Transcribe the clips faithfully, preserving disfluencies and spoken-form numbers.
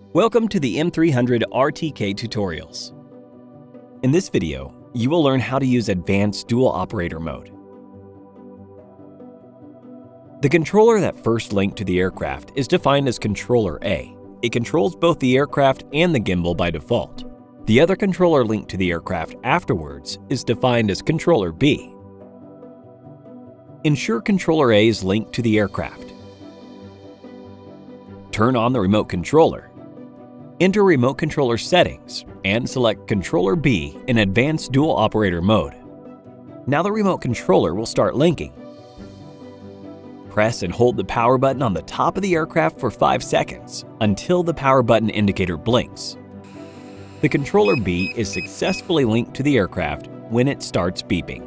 Welcome to the M three hundred R T K tutorials. In this video, you will learn how to use advanced dual operator mode. The controller that first linked to the aircraft is defined as Controller A. It controls both the aircraft and the gimbal by default. The other controller linked to the aircraft afterwards is defined as Controller B. Ensure Controller A is linked to the aircraft. Turn on the remote controller. Enter Remote Controller Settings and select Controller B in Advanced Dual Operator Mode. Now the remote controller will start linking. Press and hold the power button on the top of the aircraft for five seconds until the power button indicator blinks. The Controller B is successfully linked to the aircraft when it starts beeping.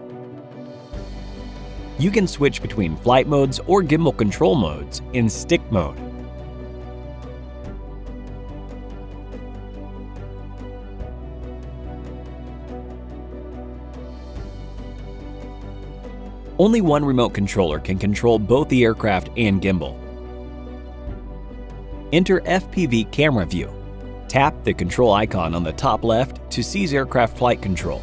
You can switch between flight modes or gimbal control modes in stick mode. Only one remote controller can control both the aircraft and gimbal. Enter F P V camera view. Tap the control icon on the top left to seize aircraft flight control.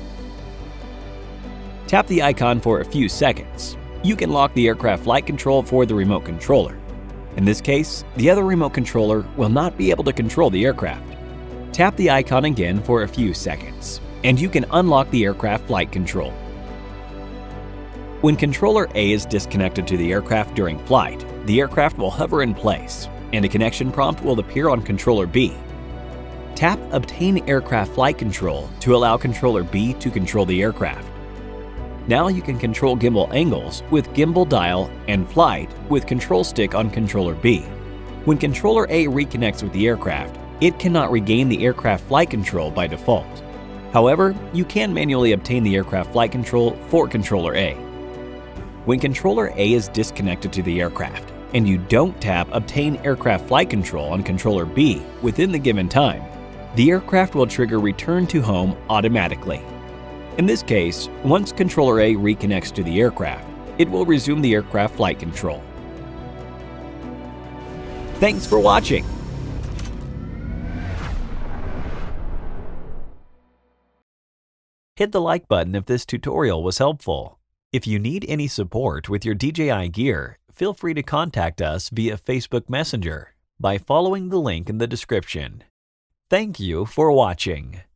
Tap the icon for a few seconds. You can lock the aircraft flight control for the remote controller. In this case, the other remote controller will not be able to control the aircraft. Tap the icon again for a few seconds, and you can unlock the aircraft flight control. When Controller A is disconnected to the aircraft during flight, the aircraft will hover in place, and a connection prompt will appear on Controller B. Tap Obtain Aircraft Flight Control to allow Controller B to control the aircraft. Now you can control gimbal angles with Gimbal Dial and Flight with Control Stick on Controller B. When Controller A reconnects with the aircraft, it cannot regain the aircraft flight control by default. However, you can manually obtain the aircraft flight control for Controller A. When Controller A is disconnected to the aircraft and you don't tap Obtain Aircraft Flight Control on Controller B within the given time, the aircraft will trigger Return to Home automatically. In this case, once Controller A reconnects to the aircraft, it will resume the aircraft flight control. Thanks for watching! Hit the like button if this tutorial was helpful. If you need any support with your D J I gear, feel free to contact us via Facebook Messenger by following the link in the description. Thank you for watching.